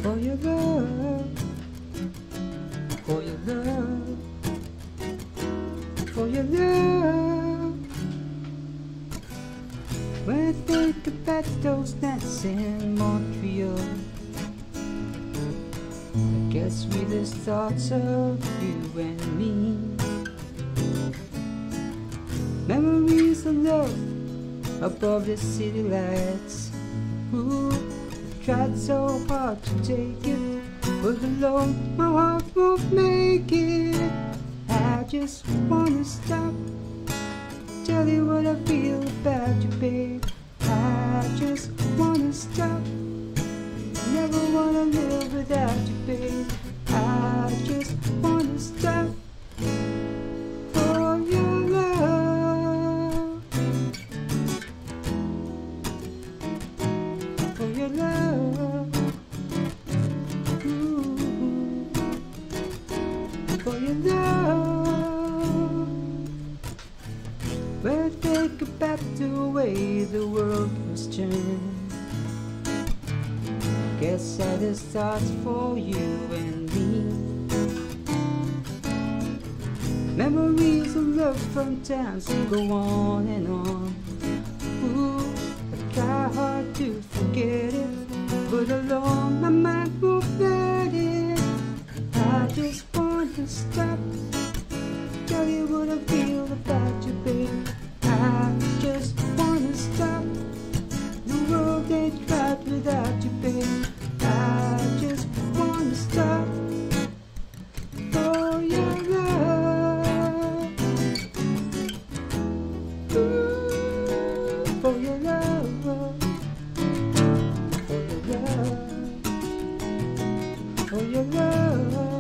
for your love, for your love, for your love. When I think about those nights in Montreal, I guess with the thoughts of you and me, memories of love above the city lights. Ooh, tried so hard to take it, but alone my heart won't make it. I just wanna stop, tell you what I feel about you, babe. I just wanna stop, never wanna live without you, babe. I just wanna stop for your love, for your love, ooh, for your love. When I think about the way the world has turned, guess I just thoughts for you and me. Memories of love from times that go on and on. Ooh, I try hard to forget it, but alone my mind won't let it. I just want to stop, tell you what I feel about you, babe. I just wanna stop, the world ain't right without you, babe. I just wanna stop for your love, ooh, for your love, for your love, for your love.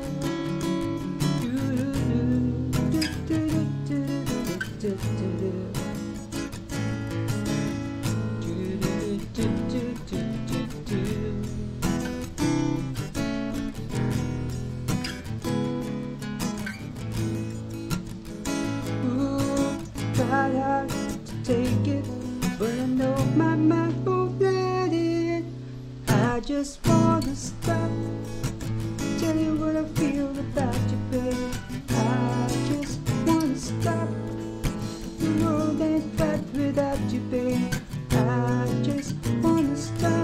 Tried hard to take it, but I know my mind won't let it. I just wanna stop, tell you what I feel about you, babe. I just wanna stop, the world ain't right without you, babe. I just wanna stop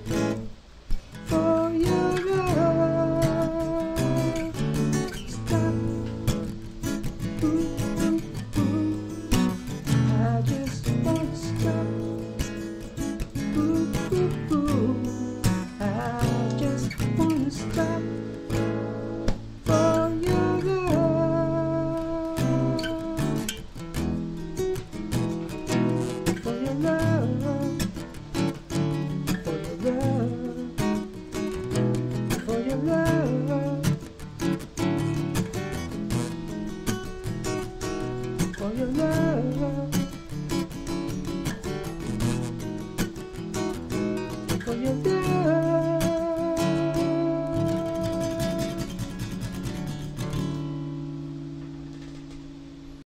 for your love, stop, ooh. I just wanna stop, ooh, ooh, ooh. I just wanna stop for your love, for your love, for your love, for your love, for your love, for your love.